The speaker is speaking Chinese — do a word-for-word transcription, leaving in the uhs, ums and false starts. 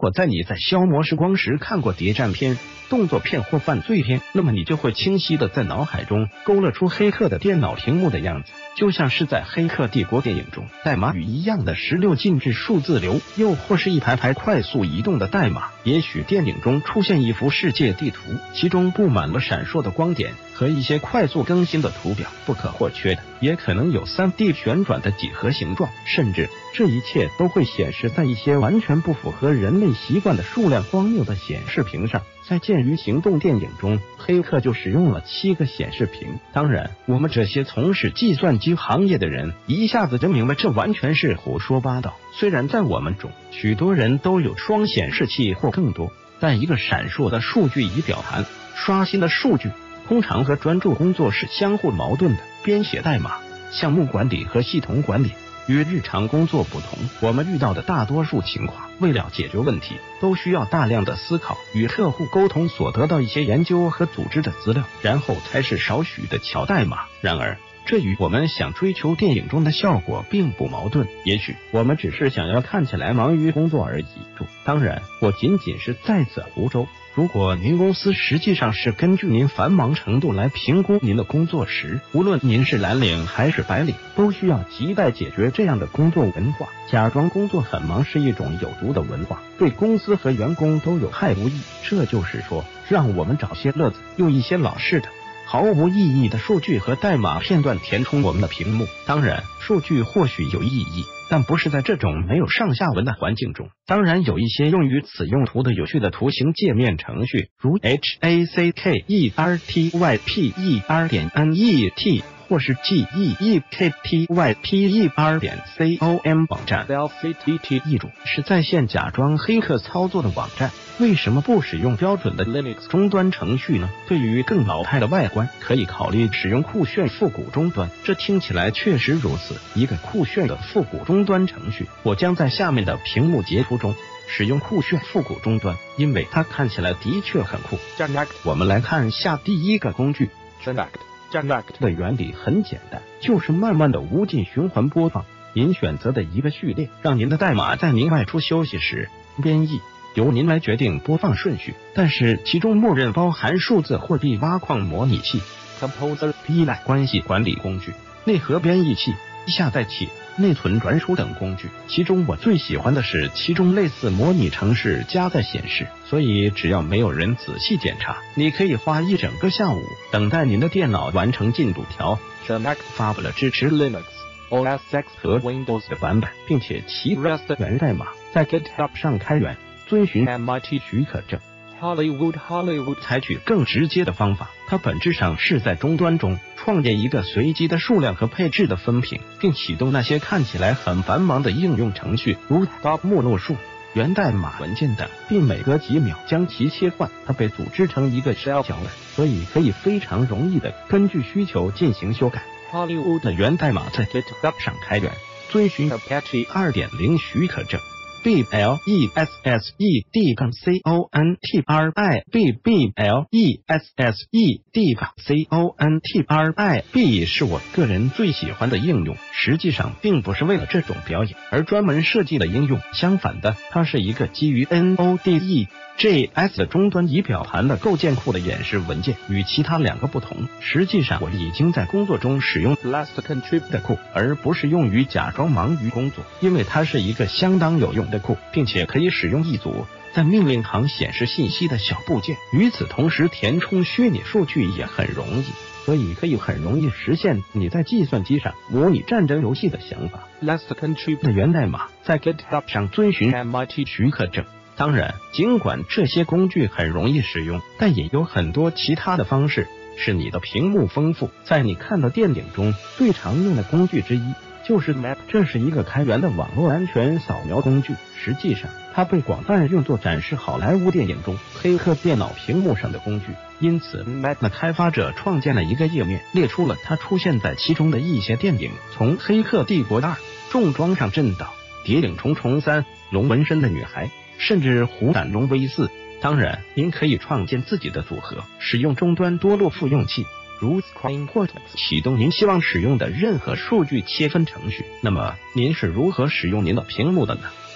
果在你在消磨时光时看过谍战片、动作片或犯罪片，那么你就会清晰的在脑海中勾勒出黑客的电脑屏幕的样子，就像是在《黑客帝国》电影中代码语一样的十六进制数字流，又或是一排排快速移动的代码。也许电影中出现一幅世界地图，其中布满了闪烁的光点和一些快速更新的图表，不可或缺的。也可能有 三 D 旋转的几何形状，甚至这一切都会显示在一些完全不符合人类习惯的数量荒谬的显示屏上。在《剑鱼行动》电影中，黑客就使用了七个显示屏。当然，我们这些从事计算机行业的人一下子就明白这完全是胡说八道。虽然在我们中，许多人都有双显示器或更多，但一个闪烁的数据仪表盘、刷新的数据，通常和专注工作是相互矛盾的。编写代码、项目管理和系统管理与日常工作不同，我们遇到的大多数情况，为了解决问题，都需要大量的思考与客户沟通所得到一些研究和组织的资料，然后才是少许的敲代码。然而，这与我们想追求电影中的效果并不矛盾。也许我们只是想要看起来忙于工作而已。当然，我仅仅是在此胡诌。如果您公司实际上是根据您繁忙程度来评估您的工作时，无论您是蓝领还是白领，都需要亟待解决这样的工作文化。假装工作很忙是一种有毒的文化，对公司和员工都有害无益。这就是说，让我们找些乐子，用一些老式的毫无意义的数据和代码片段填充我们的屏幕。当然，数据或许有意义，但不是在这种没有上下文的环境中。当然，有一些用于此用途的有趣的图形界面程序，如 H A C K E R T Y P E R 点 N E T 或是 G E E K T Y P E R 点 C O M 网站。译主是在线假装黑客操作的网站。为什么不使用标准的 Linux 终端程序呢？对于更老派的外观，可以考虑使用酷炫复古终端。这听起来确实如此，一个酷炫的复古终端程序。我将在下面的屏幕截图中使用酷炫复古终端，因为它看起来的确很酷。我们来看下第一个工具 Generact。Generact 的原理很简单，就是慢慢的无尽循环播放您选择的一个序列，让您的代码在您外出休息时编译。由您来决定播放顺序，但是其中默认包含数字货币挖矿模拟器、Composer、依赖关系管理工具、内核编译器、下载器、内存转输等工具。其中我最喜欢的是其中类似模拟程式加载显示，所以只要没有人仔细检查，你可以花一整个下午等待您的电脑完成进度条。Generact 发布了支持 Linux、O S X 和 Windows 的版本，并且其 Rust 源代码在 GitHub 上开源。遵循 M I T 许可证 Hollywood Hollywood 采取更直接的方法，它本质上是在终端中创建一个随机的数量和配置的分屏，并启动那些看起来很繁忙的应用程序，如 Stop 目录数、源代码文件等，并每隔几秒将其切换。它被组织成一个 shell 脚本，所以可以非常容易的根据需求进行修改。Hollywood 的源代码在 GitHub 上开源，遵循 Apache 二点零 许可证。B L E S S E D C O N T R I B B L E S S E D C O N T R I B 是我个人最喜欢的应用，实际上并不是为了这种表演而专门设计的应用，相反的，它是一个基于 Node J S 的终端仪表盘的构建库的演示文件。与其他两个不同，实际上我已经在工作中使用 Last Contrib 的库，而不是用于假装忙于工作，因为它是一个相当有用的库，并且可以使用一组在命令行显示信息的小部件。与此同时，填充虚拟数据也很容易，所以可以很容易实现你在计算机上模拟战争游戏的想法。Last Contrib 的源代码在 GitHub 上遵循 M I T 许可证。当然，尽管这些工具很容易使用，但也有很多其他的方式使你的屏幕丰富。在你看的电影中，最常用的工具之一就是 Map， 这是一个开源的网络安全扫描工具。实际上，它被广泛用作展示好莱坞电影中黑客电脑屏幕上的工具。因此 Map 的开发者创建了一个页面，列出了它出现在其中的一些电影，从《黑客帝国二》、重装上震岛、谍影重重三、龙纹身的女孩，甚至虎胆龙威四。当然，您可以创建自己的组合，使用终端多路复用器，如 Screen Portals 启动您希望使用的任何数据切分程序。那么，您是如何使用您的屏幕的呢？